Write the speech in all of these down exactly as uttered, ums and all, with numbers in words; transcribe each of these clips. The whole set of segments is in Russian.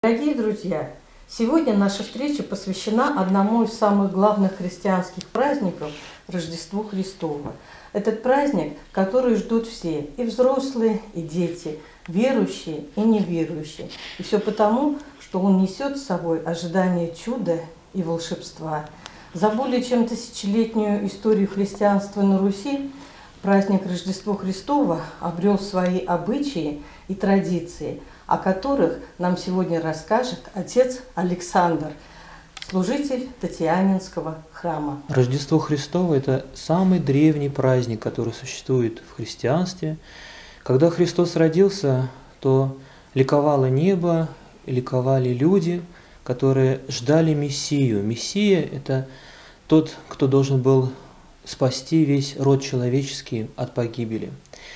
Дорогие друзья, сегодня наша встреча посвящена одному из самых главных христианских праздников – Рождеству Христову. Этот праздник, который ждут все, и взрослые, и дети, верующие и неверующие. И все потому, что он несет с собой ожидание чуда и волшебства. За более чем тысячелетнюю историю христианства на Руси праздник Рождества Христова обрел свои обычаи и традиции, о которых нам сегодня расскажет отец Александр, служитель Татьянинского храма. Рождество Христово – это самый древний праздник, который существует в христианстве. Когда Христос родился, то ликовало небо, ликовали люди, которые ждали Мессию. Мессия – это тот, кто должен был спасти весь род человеческий от погибели.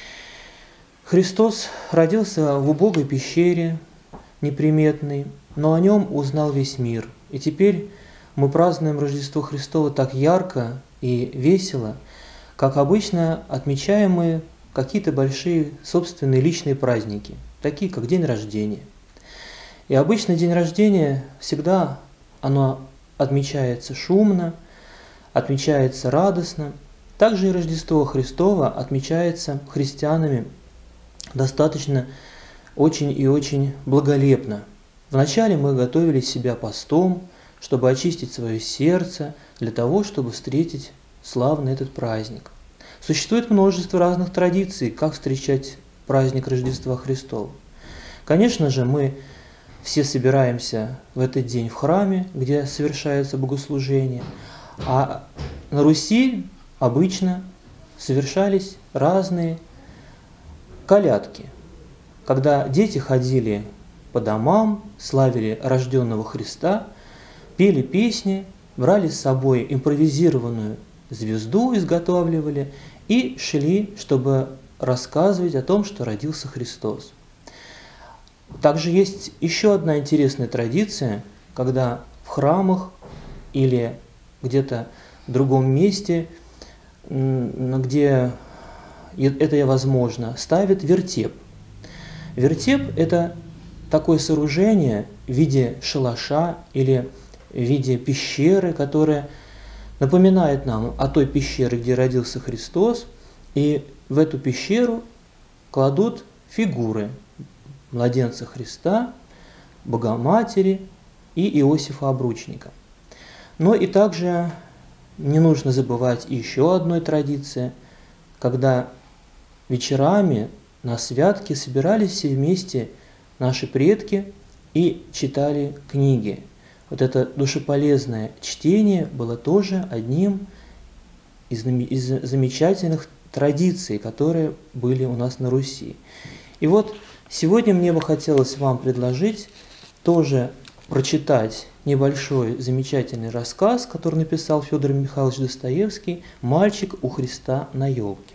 Христос родился в убогой пещере, неприметной, но о нем узнал весь мир. И теперь мы празднуем Рождество Христово так ярко и весело, как обычно отмечаем мы какие-то большие собственные личные праздники, такие как день рождения. И обычно день рождения всегда оно отмечается шумно, отмечается радостно. Также и Рождество Христово отмечается христианами достаточно очень и очень благолепно. Вначале мы готовили себя постом, чтобы очистить свое сердце, для того, чтобы встретить славный этот праздник. Существует множество разных традиций, как встречать праздник Рождества Христова. Конечно же, мы все собираемся в этот день в храме, где совершается богослужение, а на Руси обычно совершались разные колядки, когда дети ходили по домам, славили рожденного Христа, пели песни, брали с собой импровизированную звезду, изготавливали и шли, чтобы рассказывать о том, что родился Христос. Также есть еще одна интересная традиция, когда в храмах или где-то в другом месте, где это возможно, ставят вертеп. Вертеп – это такое сооружение в виде шалаша или в виде пещеры, которая напоминает нам о той пещере, где родился Христос, и в эту пещеру кладут фигуры младенца Христа, Богоматери и Иосифа Обручника. Но и также не нужно забывать еще одной традиции, когда вечерами на святке собирались все вместе наши предки и читали книги. Вот это душеполезное чтение было тоже одним из, из замечательных традиций, которые были у нас на Руси. И вот сегодня мне бы хотелось вам предложить тоже прочитать небольшой замечательный рассказ, который написал Федор Михайлович Достоевский «Мальчик у Христа на елке».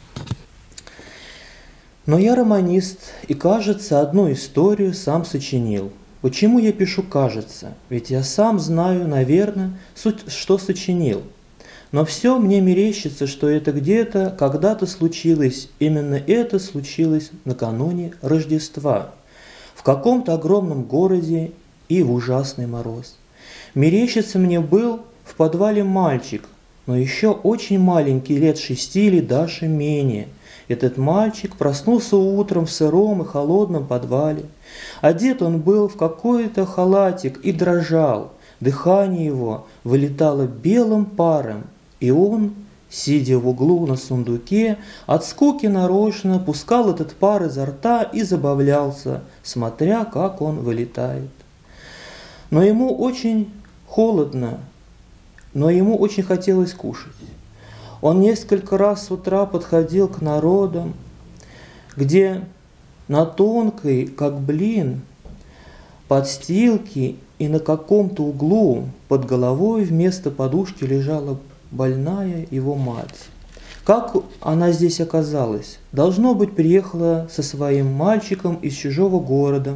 Но я романист, и, кажется, одну историю сам сочинил. Почему я пишу «кажется»? Ведь я сам знаю, наверное, суть, что сочинил. Но все мне мерещится, что это где-то, когда-то случилось. Именно это случилось накануне Рождества. В каком-то огромном городе и в ужасный мороз. Мерещится мне был в подвале мальчик, но еще очень маленький, лет шести или даже менее. Этот мальчик проснулся утром в сыром и холодном подвале. Одет он был в какой-то халатик и дрожал. Дыхание его вылетало белым паром, и он, сидя в углу на сундуке, от скуки нарочно пускал этот пар изо рта и забавлялся, смотря, как он вылетает. Но ему очень холодно, но ему очень хотелось кушать. Он несколько раз с утра подходил к народам, где на тонкой, как блин, подстилке и на каком-то углу под головой вместо подушки лежала больная его мать. Как она здесь оказалась? Должно быть, приехала со своим мальчиком из чужого города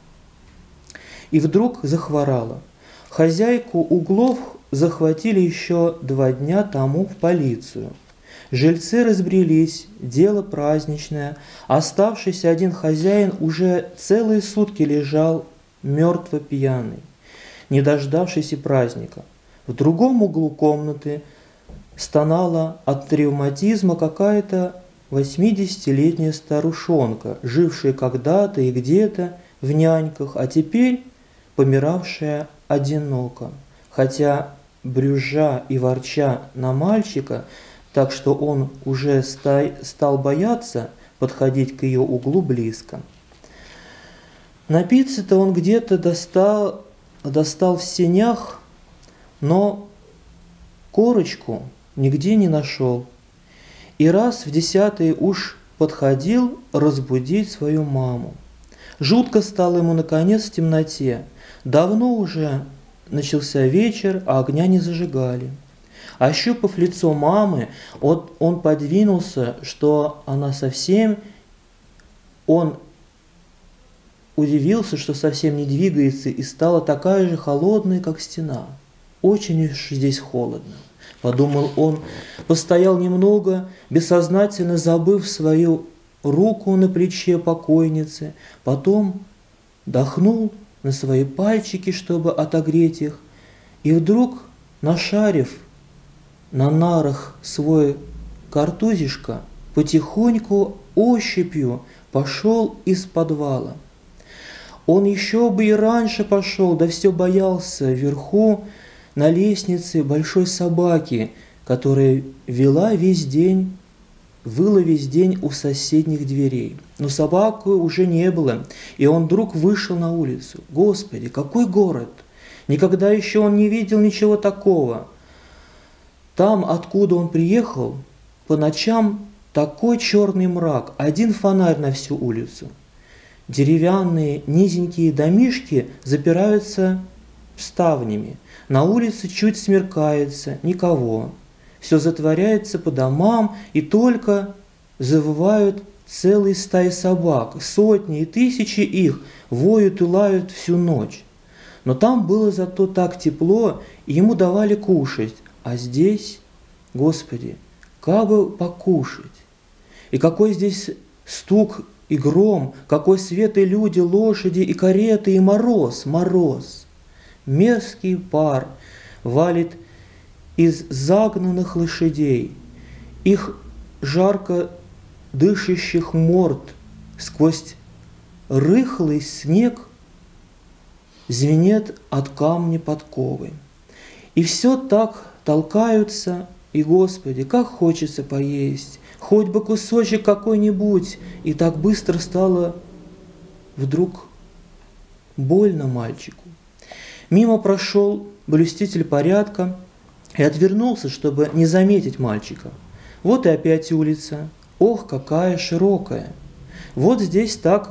и вдруг захворала. Хозяйку углов захватили еще два дня тому в полицию. Жильцы разбрелись, дело праздничное. Оставшийся один хозяин уже целые сутки лежал мертво пьяный, не дождавшийся праздника. В другом углу комнаты стонала от ревматизма какая-то восьмидесятилетняя старушонка, жившая когда-то и где-то в няньках, а теперь помиравшая одиноко, хотя брюзжа и ворча на мальчика, так что он уже стал бояться подходить к ее углу близко. Напиться-то он где-то достал, достал в сенях, но корочку нигде не нашел. И раз в десятый уж подходил разбудить свою маму. Жутко стало ему, наконец, в темноте. Давно уже начался вечер, а огня не зажигали. Ощупав лицо мамы, он, он подвинулся, что она совсем... Он удивился, что совсем не двигается, и стала такая же холодная, как стена. Очень уж здесь холодно, подумал он, постоял немного, бессознательно забыв свою руку на плече покойницы, потом дохнул на свои пальчики, чтобы отогреть их, и вдруг, нашарив на нарах свой картузишко, потихоньку ощупью пошел из подвала. Он еще бы и раньше пошел, да все боялся вверху на лестнице большой собаки, которая вела весь день, выла весь день у соседних дверей. Но собаку уже не было, и он вдруг вышел на улицу. Господи, какой город! Никогда еще он не видел ничего такого. Там, откуда он приехал, по ночам такой черный мрак, один фонарь на всю улицу. Деревянные низенькие домишки запираются ставнями. На улице чуть смеркается, никого. Все затворяется по домам, и только завывают целые стаи собак. Сотни и тысячи их воют и лают всю ночь. Но там было зато так тепло, и ему давали кушать. А здесь, Господи, как бы покушать? И какой здесь стук и гром, какой свет и люди, лошади и кареты, и мороз, мороз. Мерзкий пар валит из загнанных лошадей, их жарко дышащих морд сквозь рыхлый снег звенет от камня подковы. И все так толкаются, и, Господи, как хочется поесть, хоть бы кусочек какой-нибудь, и так быстро стало вдруг больно мальчику. Мимо прошел блюститель порядка и отвернулся, чтобы не заметить мальчика. Вот и опять улица. Ох, какая широкая! Вот здесь так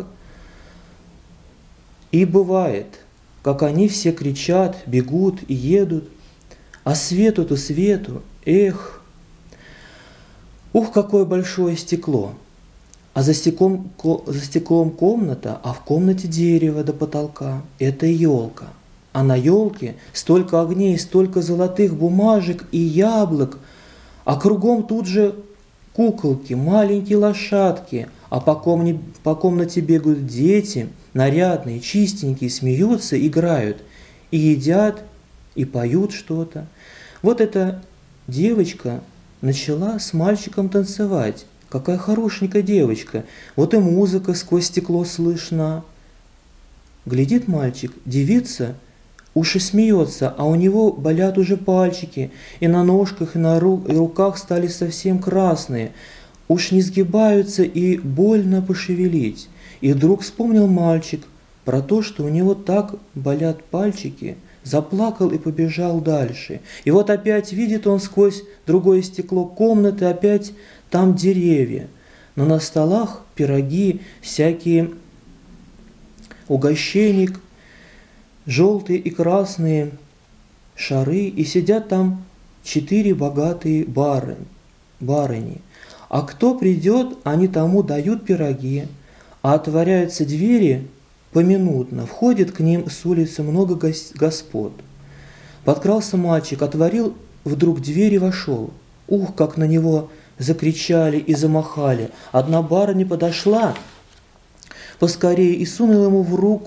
и бывает, как они все кричат, бегут и едут. А свету-то свету, эх! Ух, какое большое стекло! А за стеклом, за стеклом комната, а в комнате дерево до потолка. Это елка. А на елке столько огней, столько золотых бумажек и яблок, а кругом тут же куколки, маленькие лошадки, а по, комне, по комнате бегают дети, нарядные, чистенькие, смеются, играют, и едят, и поют что-то. Вот эта девочка начала с мальчиком танцевать. Какая хорошенькая девочка. Вот и музыка сквозь стекло слышна. Глядит мальчик, девица уж и смеется, а у него болят уже пальчики, и на ножках, и на ру- и руках стали совсем красные. Уж не сгибаются и больно пошевелить. И вдруг вспомнил мальчик про то, что у него так болят пальчики, заплакал и побежал дальше. И вот опять видит он сквозь другое стекло комнаты, опять там деревья. Но на столах пироги, всякие угощения, желтые и красные шары, и сидят там четыре богатые бары, барыни. А кто придет, они тому дают пироги, а отворяются двери поминутно, входит к ним с улицы много господ. Подкрался мальчик, отворил вдруг дверь и вошел. Ух, как на него закричали и замахали. Одна барыня подошла поскорее и сунула ему в руку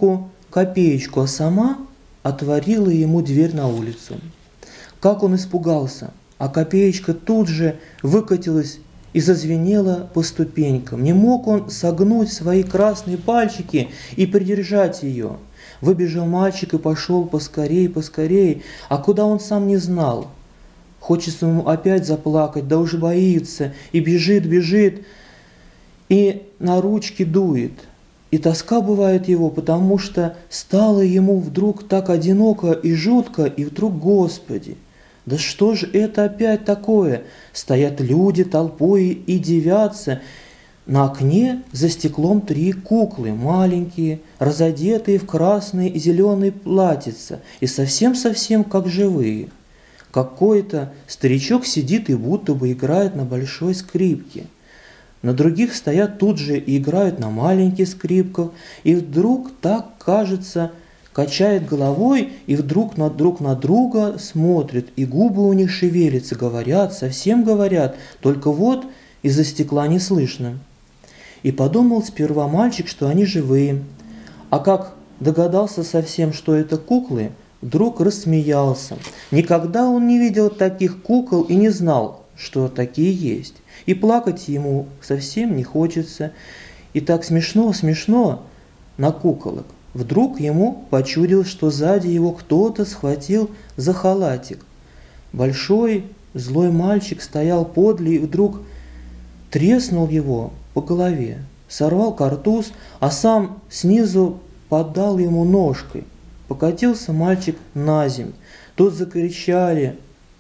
копеечку, а сама отворила ему дверь на улицу. Как он испугался, а копеечка тут же выкатилась и зазвенела по ступенькам. Не мог он согнуть свои красные пальчики и придержать ее. Выбежал мальчик и пошел поскорей, поскорей, а куда он сам не знал. Хочется ему опять заплакать, да уже боится, и бежит, бежит, и на ручки дует. И тоска бывает его, потому что стало ему вдруг так одиноко и жутко, и вдруг, Господи, да что же это опять такое? Стоят люди толпой и дивятся. На окне за стеклом три куклы, маленькие, разодетые в красные и зеленые платьица, и совсем-совсем как живые. Какой-то старичок сидит и будто бы играет на большой скрипке. На других стоят тут же и играют на маленьких скрипках, и вдруг так, кажется, качает головой, и вдруг на, друг на друга смотрит, и губы у них шевелятся, говорят, совсем говорят, только вот из-за стекла не слышно. И подумал сперва мальчик, что они живые, а как догадался совсем, что это куклы, вдруг рассмеялся. Никогда он не видел таких кукол и не знал, что такие есть. И плакать ему совсем не хочется. И так смешно, смешно на куколок. Вдруг ему почудилось, что сзади его кто-то схватил за халатик. Большой злой мальчик стоял подле и вдруг треснул его по голове, сорвал картуз, а сам снизу поддал ему ножкой. Покатился мальчик на землю. Тут закричали.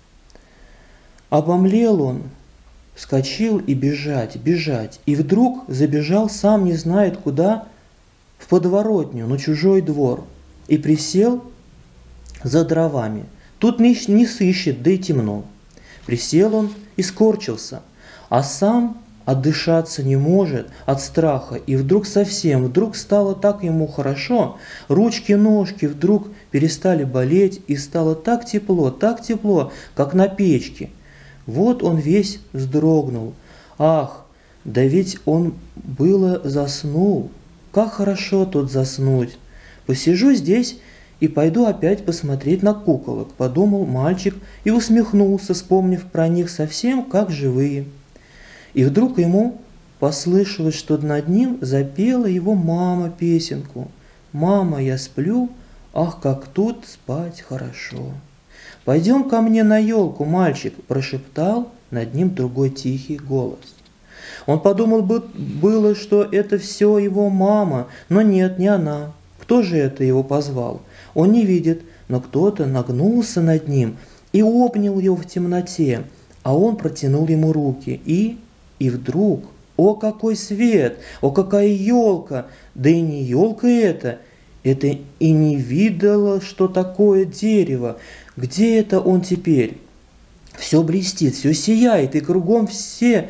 Обомлел он, вскочил и бежать, бежать. И вдруг забежал, сам не знает куда, в подворотню, на чужой двор. И присел за дровами. Тут не, не сыщет, да и темно. Присел он и скорчился, а сам отдышаться не может от страха, и вдруг совсем, вдруг стало так ему хорошо, ручки-ножки вдруг перестали болеть, и стало так тепло, так тепло, как на печке. Вот он весь вздрогнул. Ах, да ведь он было заснул. Как хорошо тут заснуть. Посижу здесь и пойду опять посмотреть на куколок, подумал мальчик и усмехнулся, вспомнив про них совсем как живые. И вдруг ему послышалось, что над ним запела его мама песенку. «Мама, я сплю, ах, как тут спать хорошо». «Пойдем ко мне на елку, мальчик», – прошептал над ним другой тихий голос. Он подумал было, что это все его мама, но нет, не она. Кто же это его позвал? Он не видит, но кто-то нагнулся над ним и обнял его в темноте, а он протянул ему руки и... И вдруг, о какой свет, о какая елка, да и не елка это, это и не видало, что такое дерево. Где это он теперь? Все блестит, все сияет, и кругом все,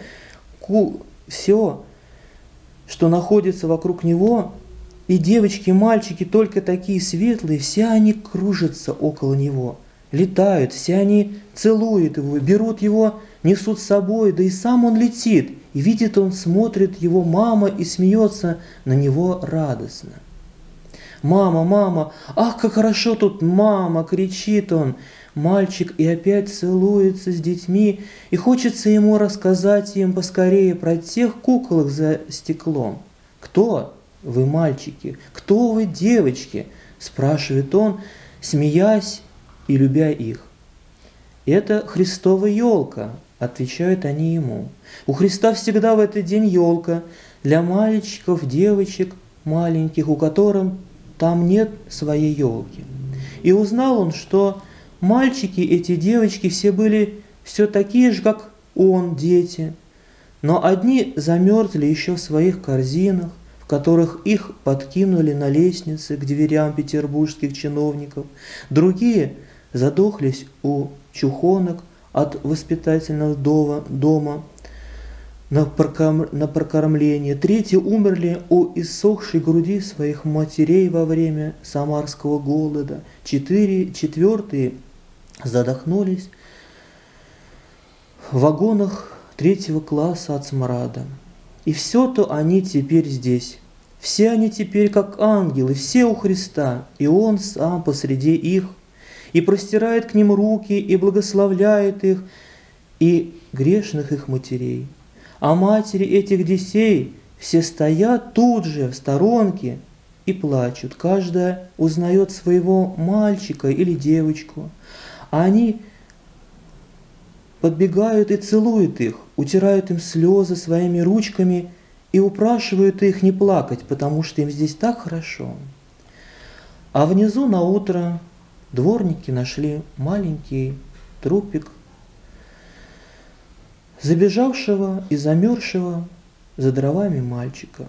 все, что находится вокруг него, и девочки, и мальчики только такие светлые, все они кружатся около него, летают, все они целуют его, берут его, несут с собой, да и сам он летит, и видит он, смотрит его мама и смеется на него радостно. «Мама, мама, ах, как хорошо тут, мама!» – кричит он. Мальчик и опять целуется с детьми, и хочется ему рассказать им поскорее про тех куколок за стеклом. «Кто вы, мальчики? Кто вы, девочки?» – спрашивает он, смеясь и любя их. «Это Христова елка», – отвечают они ему. «У Христа всегда в этот день елка для мальчиков, девочек маленьких, у которых там нет своей елки». И узнал он, что мальчики, эти девочки, все были все такие же, как он, дети. Но одни замерзли еще в своих корзинах, в которых их подкинули на лестнице к дверям петербургских чиновников. Другие задохлись у чухонок от воспитательного дома на прокормление. Третьи умерли у иссохшей груди своих матерей во время самарского голода. Четыре, четвертые задохнулись в вагонах третьего класса от смрада. И все-то они теперь здесь, Все они теперь как ангелы, все у Христа, и Он сам посреди их, и простирает к ним руки, и благословляет их, и грешных их матерей. А матери этих детей все стоят тут же, в сторонке, и плачут. Каждая узнает своего мальчика или девочку. А они подбегают и целуют их, утирают им слезы своими ручками и упрашивают их не плакать, потому что им здесь так хорошо. А внизу на утро дворники нашли маленький трупик забежавшего и замерзшего за дровами мальчика.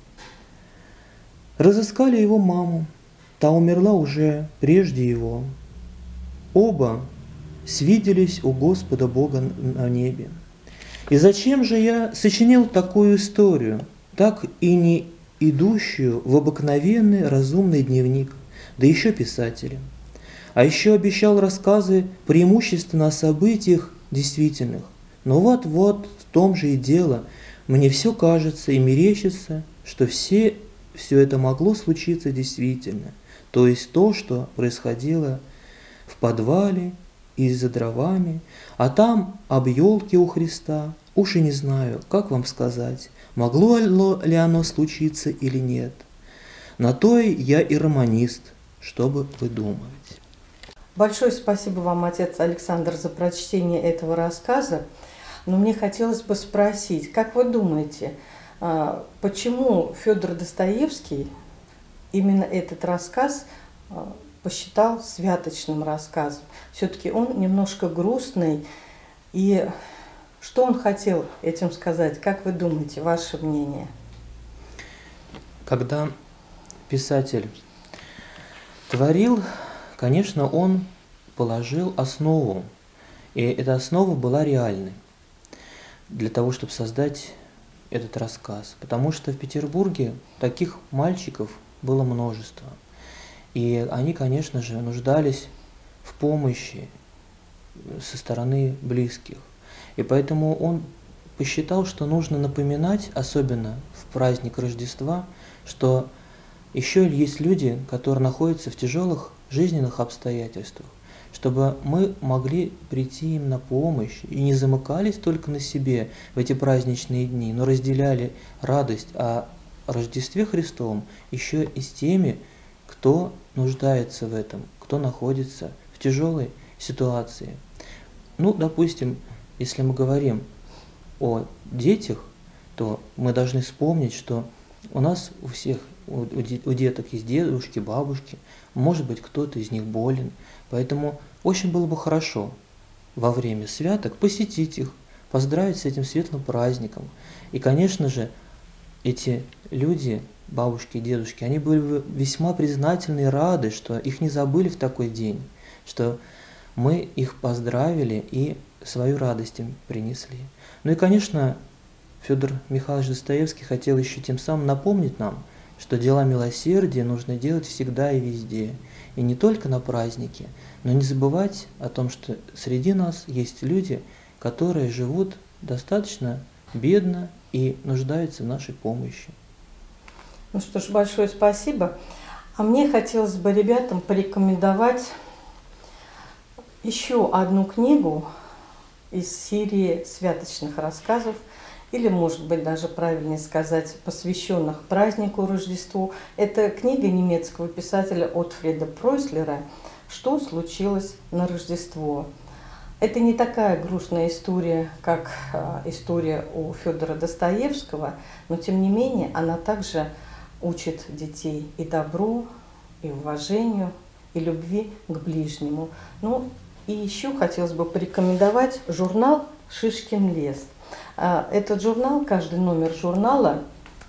Разыскали его маму, та умерла уже прежде его. Оба свиделись у Господа Бога на небе. И зачем же я сочинил такую историю, так и не идущую в обыкновенный разумный дневник, да еще писателем? А еще обещал рассказы преимущественно о событиях действительных. Но вот-вот в том же и дело. Мне все кажется и мерещится, что все, все это могло случиться действительно. То есть то, что происходило в подвале и за дровами, а там об елке у Христа. Уж и не знаю, как вам сказать, могло ли оно случиться или нет. На то я и романист, чтобы выдумывать. Большое спасибо вам, отец Александр, за прочтение этого рассказа. Но мне хотелось бы спросить, как вы думаете, почему Федор Достоевский именно этот рассказ посчитал святочным рассказом? Все-таки он немножко грустный. И что он хотел этим сказать? Как вы думаете, ваше мнение? Когда писатель творил, конечно, он положил основу, и эта основа была реальной для того, чтобы создать этот рассказ. Потому что в Петербурге таких мальчиков было множество. И они, конечно же, нуждались в помощи со стороны близких. И поэтому он посчитал, что нужно напоминать, особенно в праздник Рождества, что еще есть люди, которые находятся в тяжелых жизненных обстоятельствах, чтобы мы могли прийти им на помощь и не замыкались только на себе в эти праздничные дни, но разделяли радость о Рождестве Христовом еще и с теми, кто нуждается в этом, кто находится в тяжелой ситуации. Ну, допустим, если мы говорим о детях, то мы должны вспомнить, что у нас у всех, у, у деток есть дедушки, бабушки, может быть, кто-то из них болен. Поэтому очень было бы хорошо во время святок посетить их, поздравить с этим светлым праздником. И, конечно же, эти люди, бабушки и дедушки, они были бы весьма признательны и рады, что их не забыли в такой день, что мы их поздравили и свою радость им принесли. Ну и, конечно, Федор Михайлович Достоевский хотел еще тем самым напомнить нам, что дела милосердия нужно делать всегда и везде, и не только на празднике, но не забывать о том, что среди нас есть люди, которые живут достаточно бедно и нуждаются в нашей помощи. Ну что ж, большое спасибо. А мне хотелось бы ребятам порекомендовать еще одну книгу из серии святочных рассказов, или, может быть, даже правильнее сказать, посвященных празднику Рождеству. Это книга немецкого писателя Отфриеда Пройслера «Что случилось на Рождество?». Это не такая грустная история, как история у Федора Достоевского, но, тем не менее, она также учит детей и добру, и уважению, и любви к ближнему. Ну, и еще хотелось бы порекомендовать журнал «Шишкин лес». Этот журнал, каждый номер журнала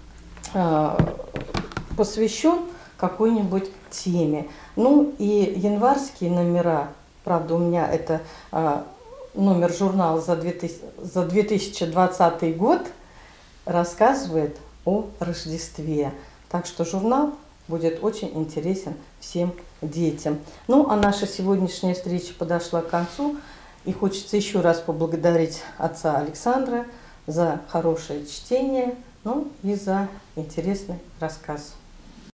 посвящен какой-нибудь теме. Ну и январские номера, правда, у меня это номер журнала за две тысячи двадцатый год, рассказывает о Рождестве. Так что журнал будет очень интересен всем детям. Ну, а наша сегодняшняя встреча подошла к концу. И хочется еще раз поблагодарить отца Александра за хорошее чтение, ну и за интересный рассказ.